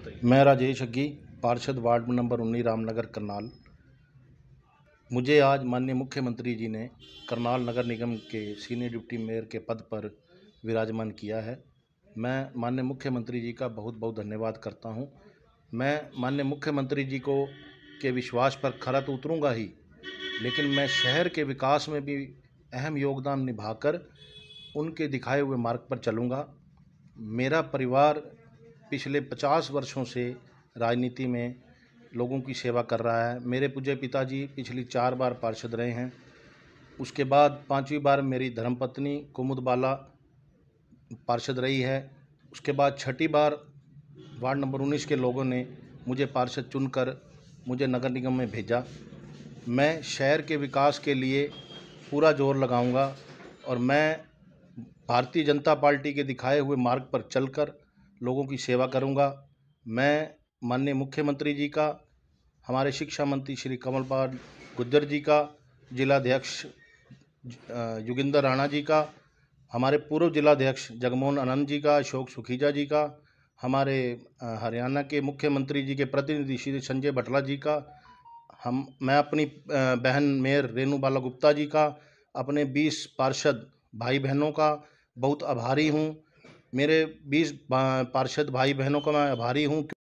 बताइए। मैं राजेश अग्गी, पार्षद वार्ड नंबर 19 रामनगर करनाल। मुझे आज माननीय मुख्यमंत्री जी ने करनाल नगर निगम के सीनियर डिप्टी मेयर के पद पर विराजमान किया है। मैं माननीय मुख्यमंत्री जी का बहुत बहुत धन्यवाद करता हूं। मैं माननीय मुख्यमंत्री जी को के विश्वास पर खरा तो उतरूंगा ही, लेकिन मैं शहर के विकास में भी अहम योगदान निभाकर उनके दिखाए हुए मार्ग पर चलूँगा। मेरा परिवार पिछले 50 वर्षों से राजनीति में लोगों की सेवा कर रहा है। मेरे पूज्य पिताजी पिछली 4 बार पार्षद रहे हैं। उसके बाद 5वीं बार मेरी धर्मपत्नी कुमुदबाला पार्षद रही है। उसके बाद 6ठी बार वार्ड नंबर 19 के लोगों ने मुझे पार्षद चुनकर मुझे नगर निगम में भेजा। मैं शहर के विकास के लिए पूरा जोर लगाऊंगा और मैं भारतीय जनता पार्टी के दिखाए हुए मार्ग पर चलकर लोगों की सेवा करूंगा। मैं माननीय मुख्यमंत्री जी का, हमारे शिक्षा मंत्री श्री कमलपाल गुर्जर जी का, जिलाध्यक्ष योगिंदर राणा जी का, हमारे पूर्व जिलाध्यक्ष जगमोहन आनंद जी का, अशोक सुखीजा जी का, हमारे हरियाणा के मुख्यमंत्री जी के प्रतिनिधि श्री संजय भटला जी का, मैं अपनी बहन मेयर रेणु बाला गुप्ता जी का, अपने 20 पार्षद भाई बहनों का बहुत आभारी हूँ। मेरे 20 पार्षद भाई बहनों का मैं आभारी हूँ।